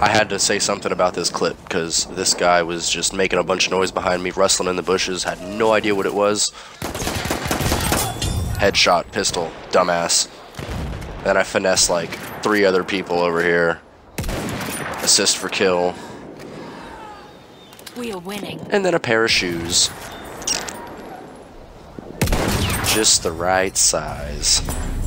I had to say something about this clip because this guy was just making a bunch of noise behind me, rustling in the bushes, had no idea what it was. Headshot, pistol, dumbass. Then I finesse like 3 other people over here. Assist for kill. We are winning. And then a pair of shoes. Just the right size.